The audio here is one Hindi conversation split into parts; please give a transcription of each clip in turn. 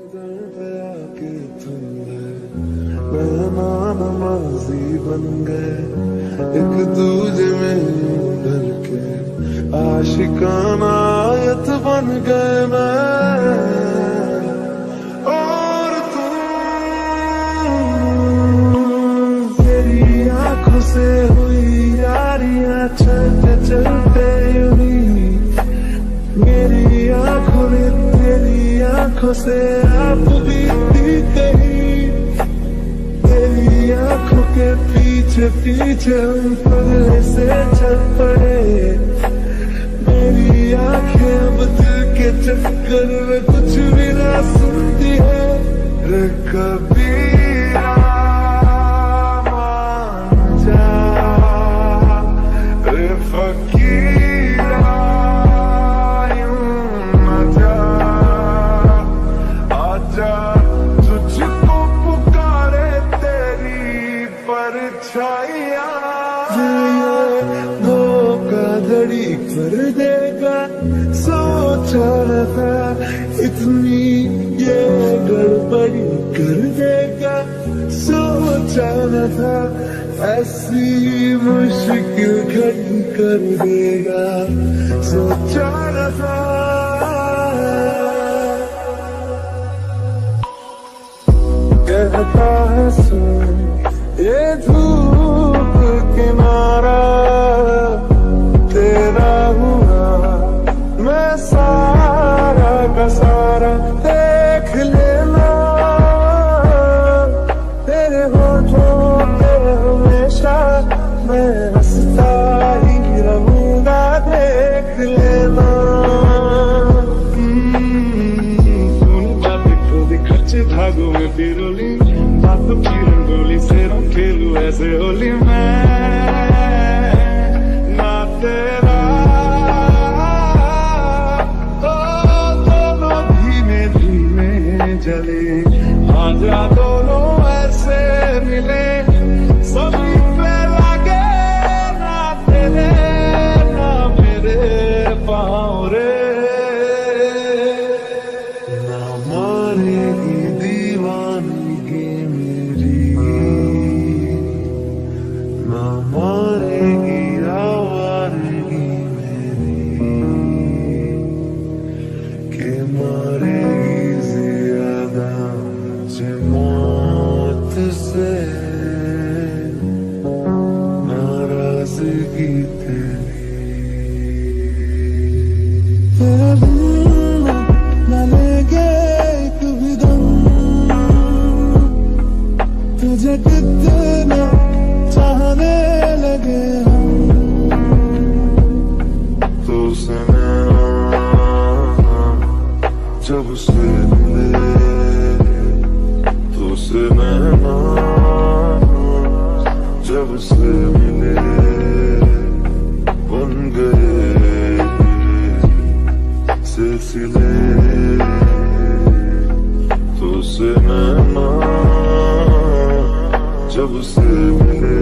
आके तुम मेहमान नमाजी बन गए, एक दूजे में ढल के आशिकाना आयत बन गए मैं और तुम। तेरी आंखों से हुई यारियां चलते चलते यूं, मेरी आंखों ने तेरी आंखों से आप बीती कहीं, तेरी आंखों के पीछे पीछे हम पगले से चल पड़े, मेरी आंखें अब दिल के चक्कर में कुछ भी ना सुनती है। रे कबीरा मान जा, रे फकीरा तुझको पुकारे तेरी परछाइयां, धोखाधड़ी कर देगा सोचा न था, इतनी ये गड़बड़ी कर देगा सोचा न था, ऐसी मुश्किल घड़ी कर देगा सोचा न था। कहता है सुन ये धूप किनारा, तेरा हुआ मैं सारा का सारा, देख लेना तेरे होठों पे हमेशा मैं हंसता ही रहूंगा, देख लेना। धागों में पिरोली बातों की रंगोली से खेलूं ऐसे होली मैं ना तेरा, ओ दोनों धीमे धीमे जले, आजा दोनों ऐसे मिले, सभी पे लगे ना तेरे ना मेरे पाँव रे, ना मारेगी दीवानगी मेरी, ना मारेगी आवारगी मेरी, के मारेगी ज्यादा मुझे मौत से नाराजगी तेरी। तेरा बिन न लेंगे एक भी दम, तुझे कितना चाहने लगे हम, तो से जब से मिले, तो से जब से मिले बन गए सिलसिले, तो से जब से मिले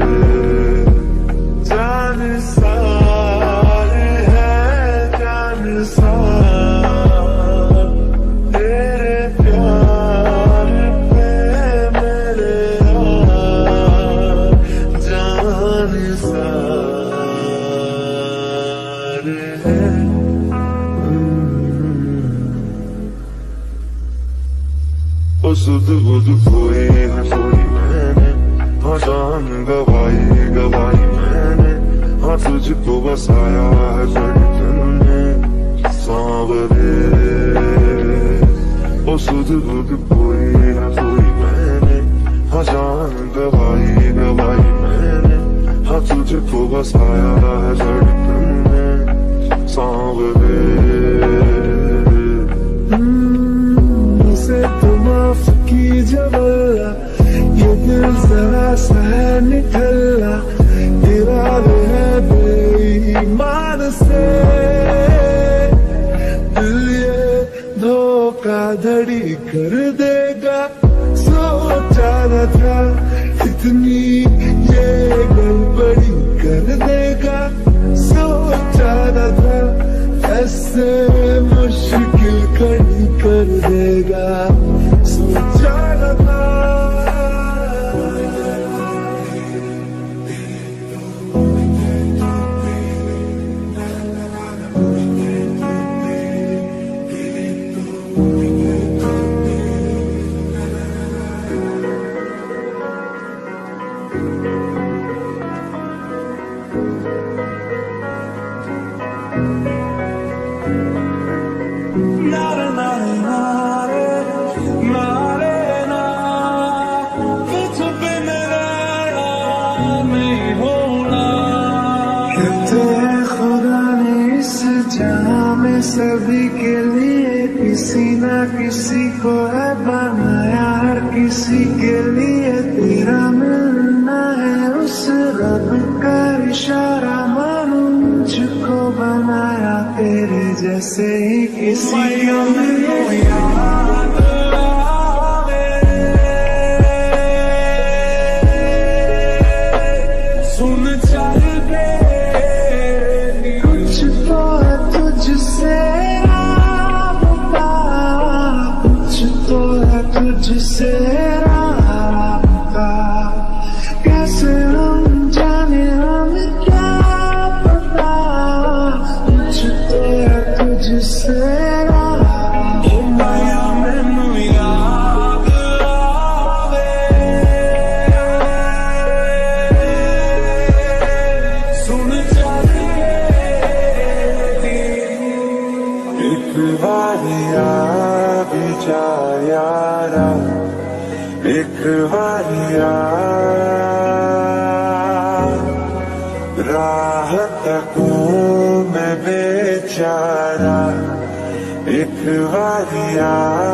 जान सारे हैं जान सारे, तेरे प्यार पे मेरे जान सारे हैं। ओ सुध बुध खोए है खोई मैंने, हाँ जान गवाई गवाई मैंने, हाँ तुझको बसाया है धड़कन में सांवरे। ओ सुध बुध खोई है खोई मैंने, हाँ जान गवाई गवाई मैंने, हाँ तुझको बसाया है धड़कन में सांवरे। तो माफ कीजिए वल्ला, ये दिल जरा सा है निठल्ला, इरादे है बेईमान से, दिल ये धोखाधड़ी कर देगा सोचा न था, इतनी ये गड़बड़ी कर देगा सोचा न था, ऐसे मुश्किल खड़ी कर देगा सभी के लिए किसी ना किसी को है बनाया, हर किसी के लिए तेरा मिलना है उस रब का इशारा। मानो मुझको बनाया तेरे जैसे ही किसी को मिले याद आवे। सुन चल दे कुछ तो है तुझसे राबता, कुछ तो है तुझसे राबता। कैसे हम जाने हमें क्या पता, कुछ तो है तुझसे राबता। माया मैनू याद आवे, सुन चल एक बारी आ भी जा यारा, एक बारी आ राह तकूं मैं बेचारा, एक बारी आ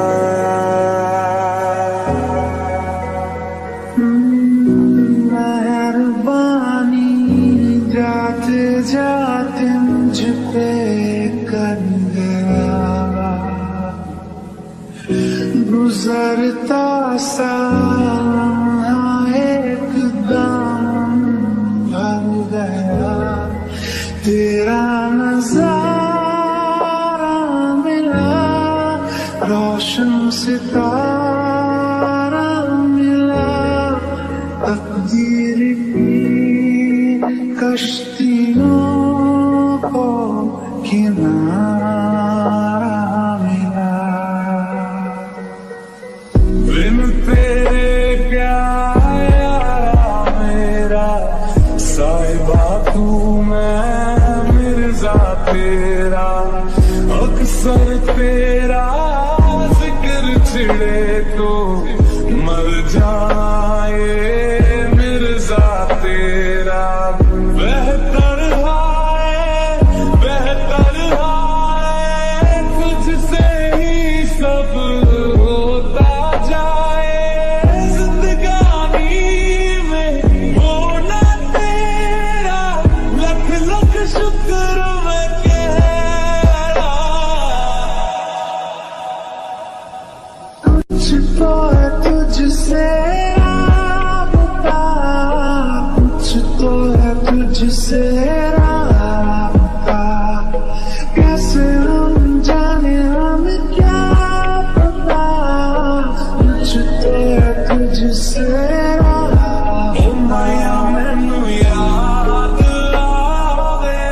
मेहरबानी जाते जाते मुझ पे कर गया, गुजरता सा एकदम भर गया। तेरा नजारा मिला, रोशन सितारा मिला, तकदीर की कश्तियों को किनारा मिला। बिन तेरे क्या यारा मेरा साहिबा तू मैं मिर्जा तेरा, अक्सर तेरा जिक्र छिड़े तो मर जाए मिर्जा तेरा। बेहतर है तुझसे ही सब होता जाए, जिंदगानी में होना तेरा लख लख शुक्र मैं कह रहा। कुछ तो है तुझसे राबता, कुछ तो है तुझसे राबता। कैसे हम जाने हमें क्या पता, कुछ तो है तुझसे राबता। माया मैनू याद आवे,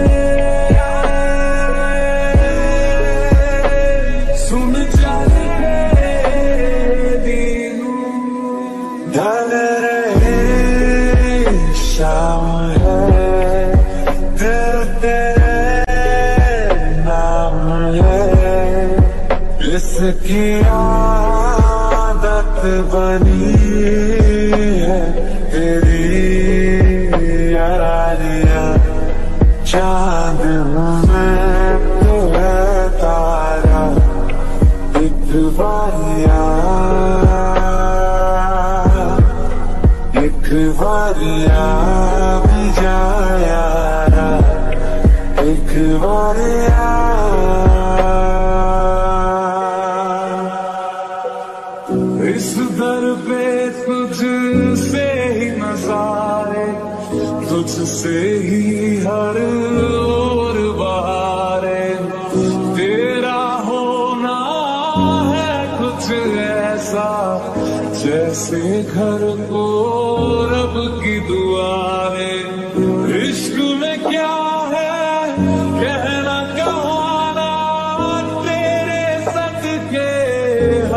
सुन चल ढल रहे शाम है, तेरे नाम है, इसकी आदत बनी है तेरी यारियां। चांद में तो है तारा, एक बारिया एक बारिया भी जा यारा, एक बारिया। इस दर पे तुझसे ही नजारे, तुझसे ही हर ओर बहारे। तेरा होना है कुछ ऐसा जैसे घर को रब की दुआरे। इश्क में क्या है कहना कहाना, तेरे सदके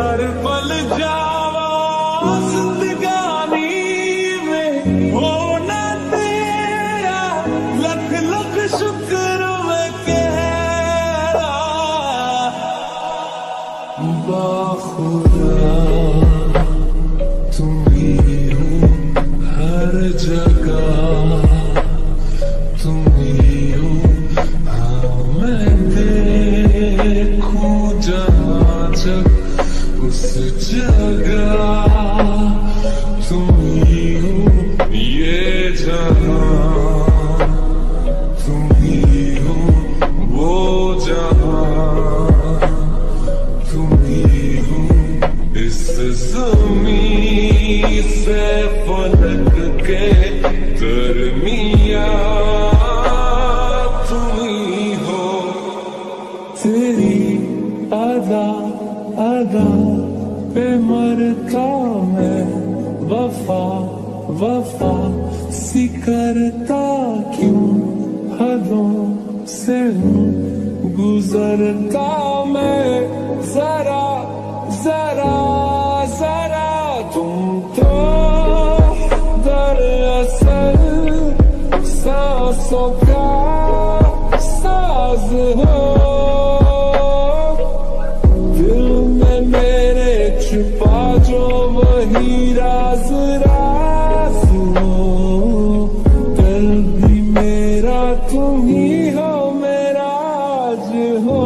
हर पल जावा जिंदगानी में होना तेरा, लख लख शुक्र मैं कह बाखुदा तुम ही हो हर जगह, तुम ही हो हाँ मैं देखूं जहाँ जग उस जगह, तुम ही हो ये जहाँ, तुम ही हो वो जहाँ, तुम ही हो इस ज़मीं से फलक के दरमिया, तुम ही हो। तेरी अदा अदा पे मरता मैं, वफा वफा सी करता क्यों, हदों से हूँ गुजरता मैं, जरा जरा जरा तुम तो दरअसल सांसों का साज हो, दिल में मेरे छुपा जो वही राज राज हो, कल भी मेरा तुम ही हो मेरा आज हो,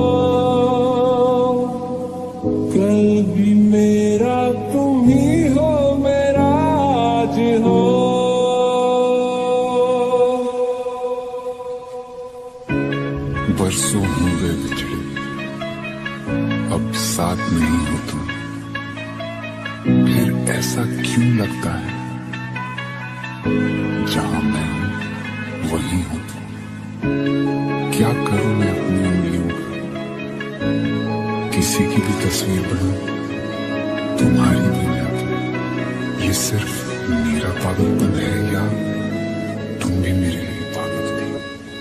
कल भी मेरा तुम ही हो मेरा आज हो। बरसों हो गए बिछड़े, अब साथ नहीं हो तुम, फिर ऐसा क्यों लगता है, जहां मैं हूं वहीं हो तुम। क्या करूं मैं अपनी उंगलियों का, किसी की भी तस्वीर बनाऊं तुम्हारी दुनिया की, ये सिर्फ मेरा पागलपन है या तुम भी मेरे लिए पागल थी।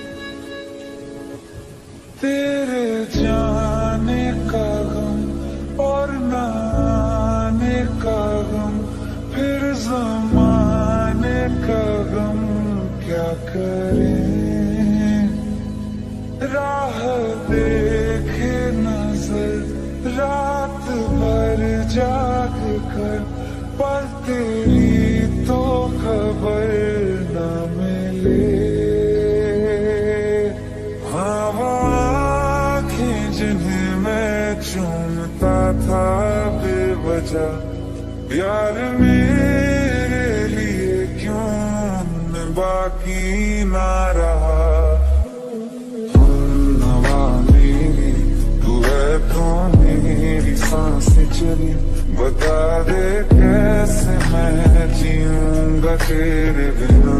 तेरे जाने का गम और न आने का गम, फिर ज़माने का गम क्या करें, राह देखे नजर रात भर जाग कर, पर तेरी तो खबर न मिले। हाँ वो आँखें जिन्हें मैं चूमता था बेवजह, यार मेरे लिए क्यों न बाकी ना रहा। मेरी सांसें चली, बता दे कैसे मैं जीऊंगा तेरे बिना।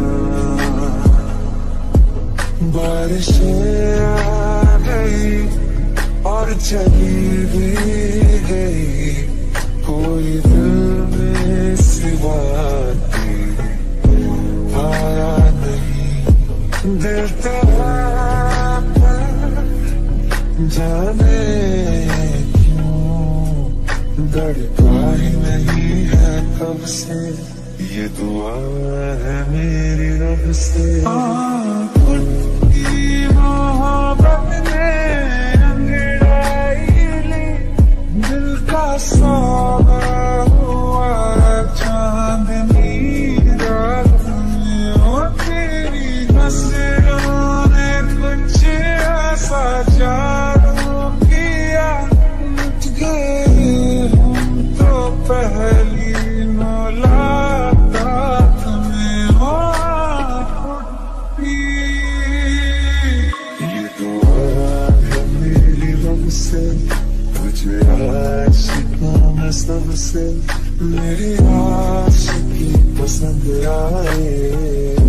बारिशें आ गई और चली भी गई, कोई दिल में सिवा तेरे आया नहीं। दिल तो जाने धड़का ही नहीं है कब से, ये दुआ है मेरी रब से। मोहब्बत ने अंगड़ाई ली, दिल का सौदा हुआ चांदनी रात में, और तेरी नजरों ने कुछ ऐसा जादू किया, मिट गए पहली मुलाकात में हो ये दुआ है मेरी रब से, तुझे आशिका में सबसे मेरी आशिकी पसंद आए।